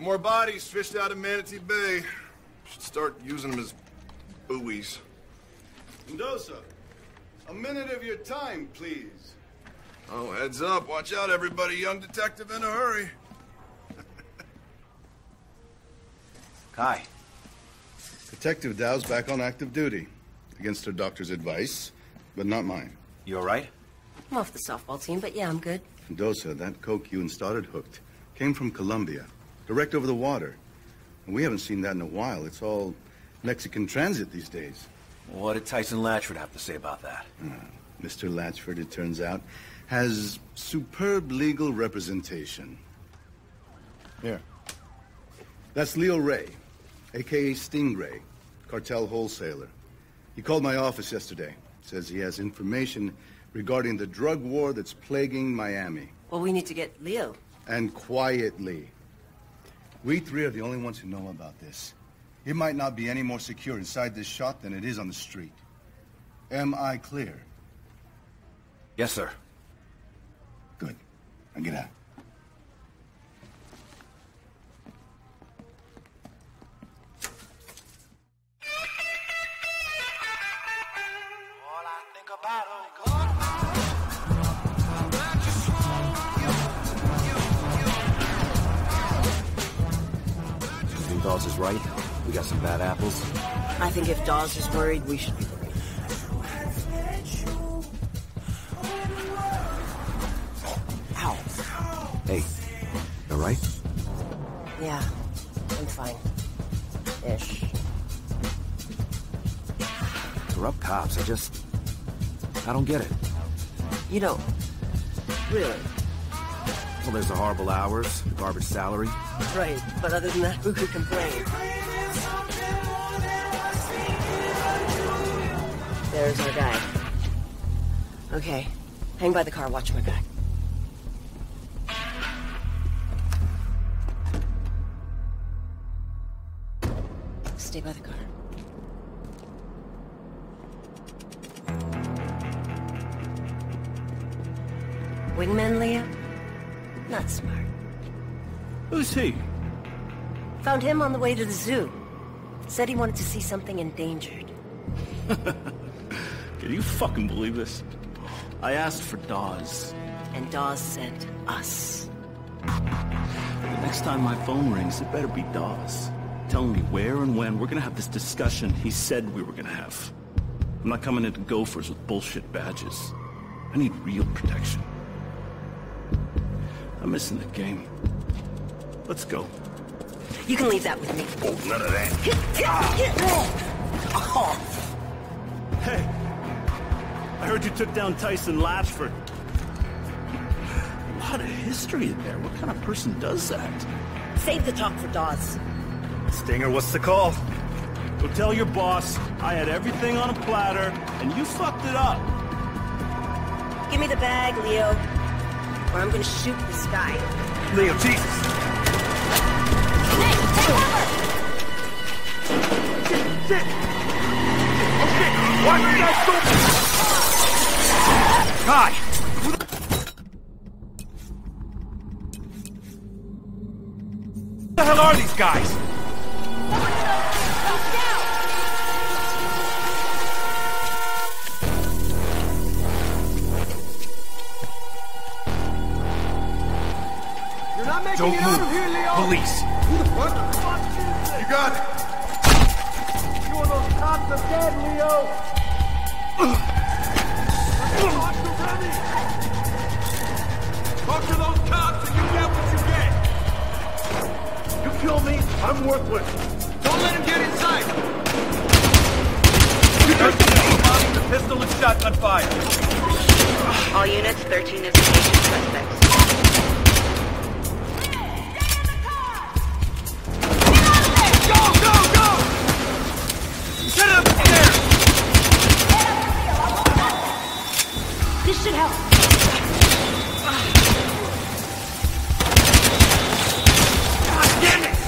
2 more bodies fished out of Manatee Bay. Should start using them as buoys. Mendoza, a minute of your time, please. Oh, heads up. Watch out, everybody. Young detective in a hurry. Kai. Detective Dow's back on active duty. Against her doctor's advice, but not mine. You all right? I'm off the softball team, but yeah, I'm good. Mendoza, that coke you and started hooked came from Colombia, direct over the water. And we haven't seen that in a while. It's all Mexican transit these days. What did Tyson Latchford have to say about that? Mr. Latchford, it turns out, has superb legal representation. Here. That's Leo Ray, a.k.a. Stingray, cartel wholesaler. He called my office yesterday. Says he has information regarding the drug war that's plaguing Miami. Well, we need to get Leo. And quietly. We 3 are the only ones who know about this. It might not be any more secure inside this shop than it is on the street. Am I clear? Yes, sir. Good. Now get out. Dawes is right. We got some bad apples. I think if Dawes is worried, we should be worried. Ow. Hey, all right? Yeah, I'm fine. Ish. Corrupt cops, I don't get it. You don't? Really? Well, there's the horrible hours, the garbage salary. Right, but other than that, who could complain? There's our guy. Okay, hang by the car, watch my back. Stay by the car. Wingman, Leo? Not smart. Who's he? Found him on the way to the zoo. Said he wanted to see something endangered. Can you fucking believe this? I asked for Dawes. And Dawes sent us. The next time my phone rings, it better be Dawes. Telling me where and when we're gonna have this discussion he said we were gonna have. I'm not coming into Gophers with bullshit badges. I need real protection. I'm missing the game. Let's go. You can leave that with me. Oh, none of that. Hey, I heard you took down Tyson Latchford. A lot of history in there. What kind of person does that? Save the talk for Dawes. Stinger, what's the call? Go tell your boss I had everything on a platter, and you fucked it up. Give me the bag, Leo. Or I'm gonna shoot this guy. Leo, Jesus! Hey, take cover! Shit! Oh shit! Why are you guys so... Kai! Who the hell are these guys? Don't move. Police. Who the fuck? You got it. You and those cops are dead, Leo. Talk to those cops and you get what you get. You kill me, I'm worthless. Don't let him get inside. The pistol and shotgun fire. All units, 13 investigation suspects. This should help. God damn it!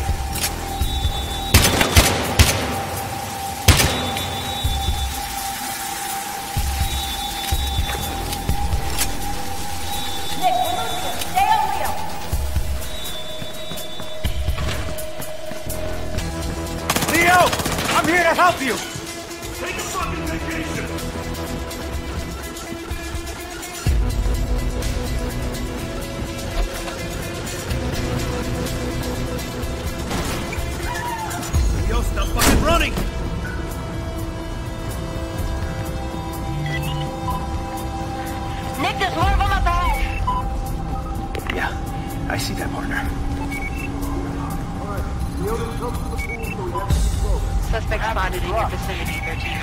Nick, we're losing him. Stay on Leo. help you! Take a fucking vacation! Yo, stop fucking running! Nick, there's more of them up ahead! Yeah, I see that, partner. Suspect spotted in your vicinity, 13.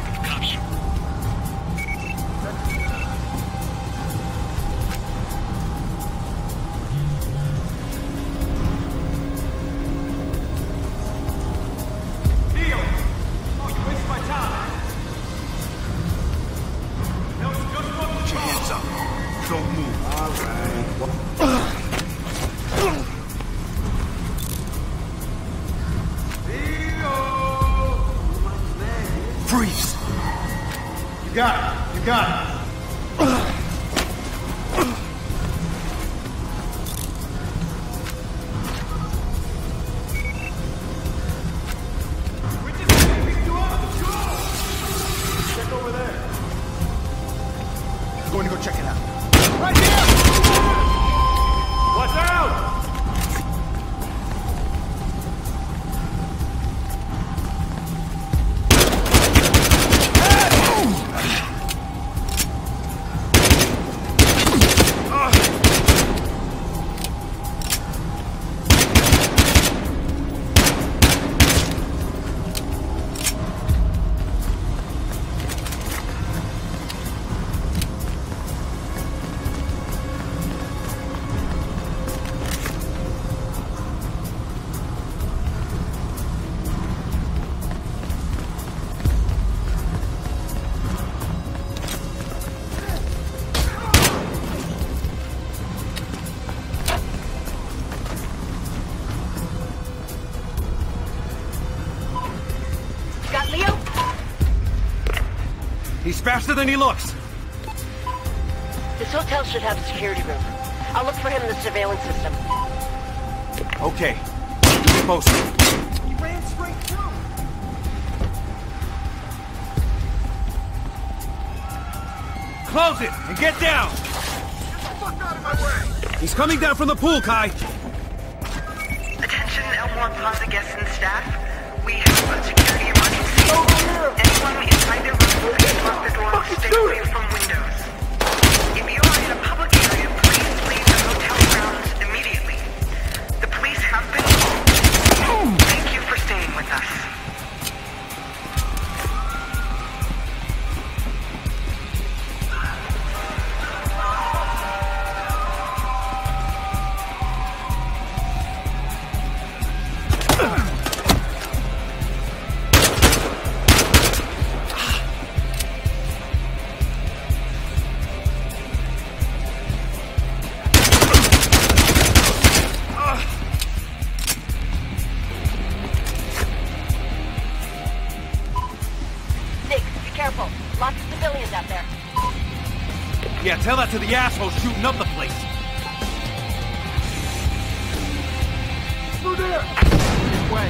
Freeze! You got it. You got it. Check over there. Going to go check it out. Right here! Watch out! He's faster than he looks. This hotel should have a security room. I'll look for him in the surveillance system. Okay. Keep me posted. He ran straight through. Close it and get down. Get the fuck out of my way. He's coming down from the pool, Kai. Attention Elmore Plaza guests and staff. We have a security emergency. Anyone inside the room, please lock the door and stay away from windows. If you are in a public area, please leave the hotel grounds immediately. The police have been called. Thank you for staying with us. Yeah, tell that to the assholes shooting up the place. Through there! This way.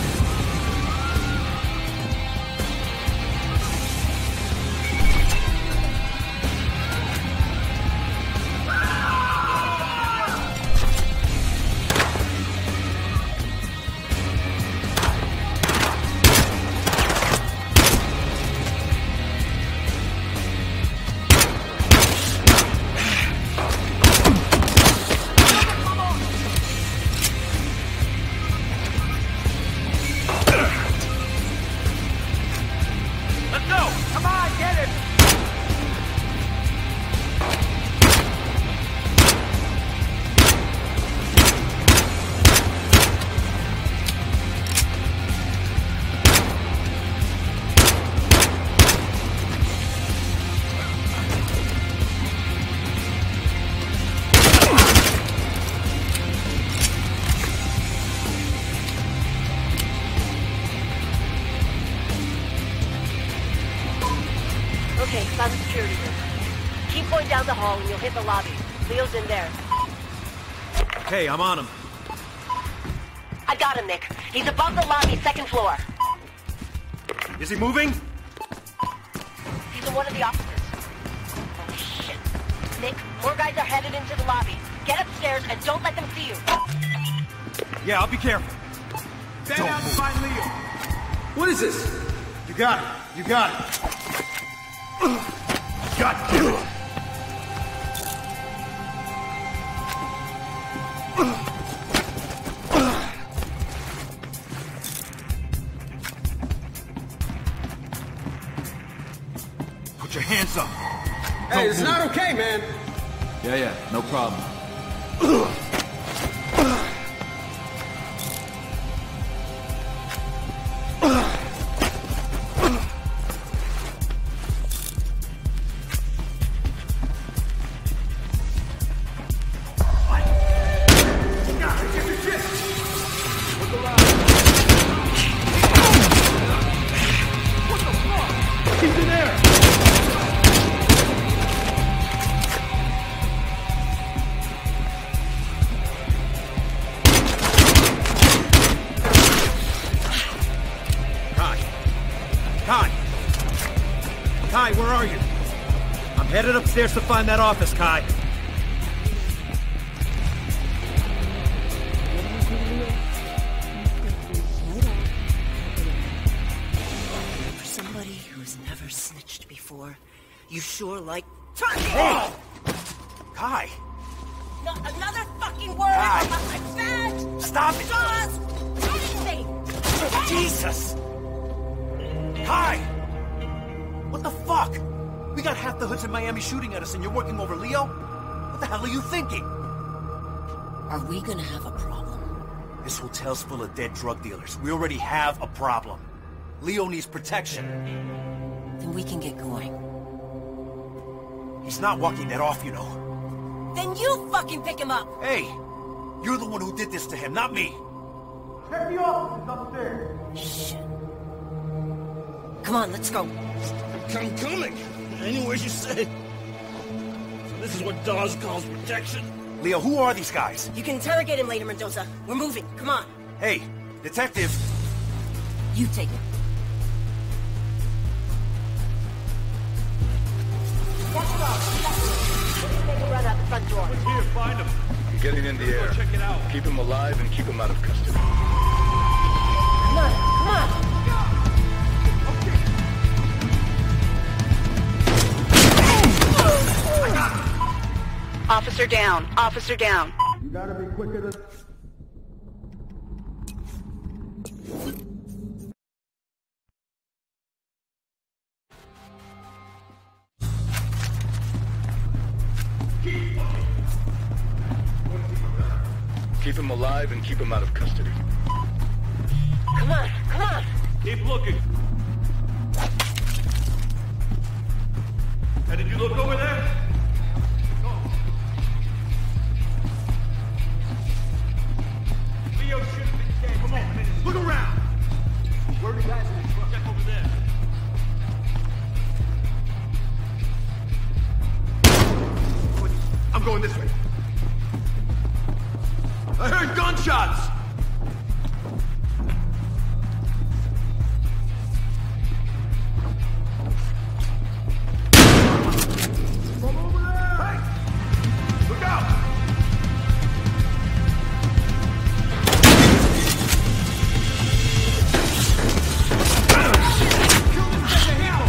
Okay, found the security room. Keep going down the hall and you'll hit the lobby. Leo's in there. Okay, I'm on him. I got him, Nick. He's above the lobby, second floor. Is he moving? He's in one of the offices. Oh, shit. Nick, more guys are headed into the lobby. Get upstairs and don't let them see you. Yeah, I'll be careful. Stand down and find Leo. What is this? You got it. You got it. God damn it! Put your hands up. Hey, it's not okay, man. Yeah, no problem. Kai, where are you? I'm headed upstairs to find that office, Kai. For somebody who's never snitched before, you sure like turkey! Kai! Not another fucking word Kai. about my badge! Stop it! Jaws! Anything! Jesus! Kai! What the fuck? We got half the hoods in Miami shooting at us and you're working over Leo? What the hell are you thinking? Are we gonna have a problem? This hotel's full of dead drug dealers. We already have a problem. Leo needs protection. Then we can get going. He's not walking that off, you know. Then you fucking pick him up! Hey! You're the one who did this to him, not me! Check the offices upstairs. Shit. Come on, let's go. I'm coming. Anywhere you say. So this is what Dawes calls protection? Leo, who are these guys? You can interrogate him later, Mendoza. We're moving. Come on. Hey, detective. You take it. Let's go. Take a run out the front door. Here, find him. I'm getting in the air. Check it out. Keep him alive and keep him out of custody. Come on, come on. Officer down. Officer down. You gotta be quicker than... Keep him alive and keep him out of custody. Come on, come on. Keep looking. Hey, did you look over there? Leo should have been dead. Come on, look around. Where are the guys in the truck? Check over there. I'm going this way. I heard gunshots! From over there! Hey! Look out! Kill this guy to handle!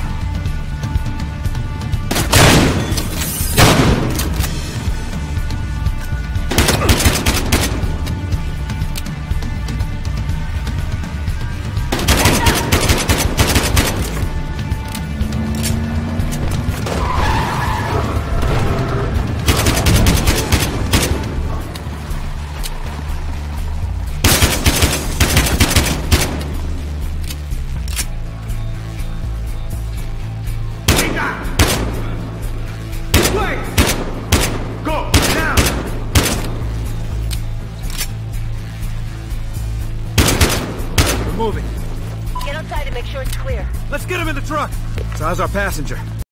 Moving. Get outside and make sure it's clear. Let's get him in the truck. So how's our passenger?